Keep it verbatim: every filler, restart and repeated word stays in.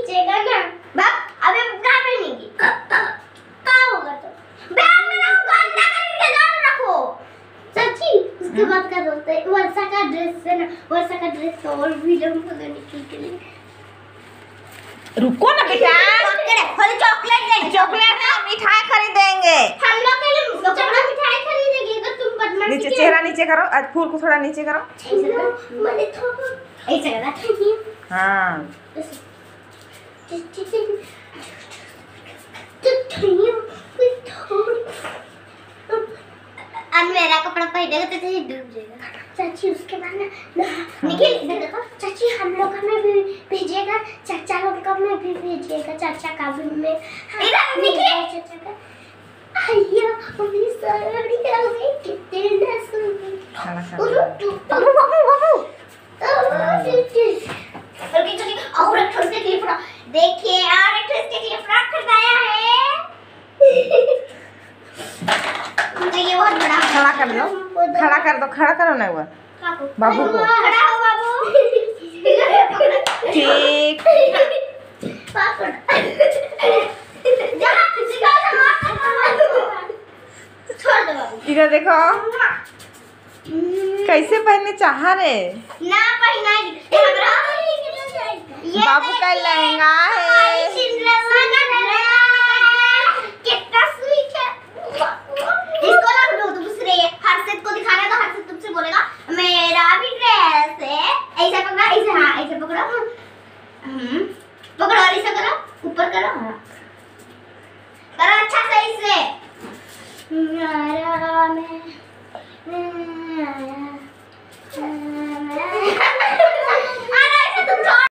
खींचेगा ना बाप अबे कहाँ पहनेगी कहाँ होगा तो बैग में ना गंदा करके जान रखो सच्ची उसके बाद क्या बोलते हैं वर्षा का ड्रेस है ना वर्षा का ड्रेस तो और विलन को देने के लिए रुको ना बेटा खाली चॉकलेट देंगे चॉकलेट ना मिठाई खरीदेंगे हम लोग के लिए चॉकलेट मिठाई खरीदेंगे अगर तुम बदमाशी नीचे चेहरा नीचे करो आज फूल को थोड़ा नीचे करो मैंने थोड़ा ऐसे करा हाँ अब मेरा कपड़ा पहनेगा तो तुझे डूब जाएगा चाची उसके बाद ना निखिल इधर देखो चाची हम लोग हमें भी भेजिएगा चाचा लोग को हमें भी भेजिएगा चाचा का भी में इधर निखिल चाचा का अय्या मम्मी सारी आ गई कितने नसुनी बाबू बाबू बाबू और की चाची और एक छोटे के लिए फ्रॉक देखिए और एक छोटे के लिए फ्रॉक खरीदाया है तो ये बहुत बड़ा खड़ा कर दो खड़ा कर दो खड़ा करो ना वो बाबू को खड़ा हो बाबू ठीक पापड़ जहाँ सिखा छोड़ दो बाबू इधर देखो कैसे पहनने चाह रे ना पहना ये बाबू का लहंगा है कितना स्वीट है इसको ना दो दूसरे हर्षित को दिखाना तो हर्षित तुमसे बोलेगा मेरा भी ड्रेस है ऐसा पकड़ा ऐसे हाँ ऐसे पकड़ो हम्म पकड़ो और ऐसा करो ऊपर करो हाँ करो अच्छा सही से यारा मैं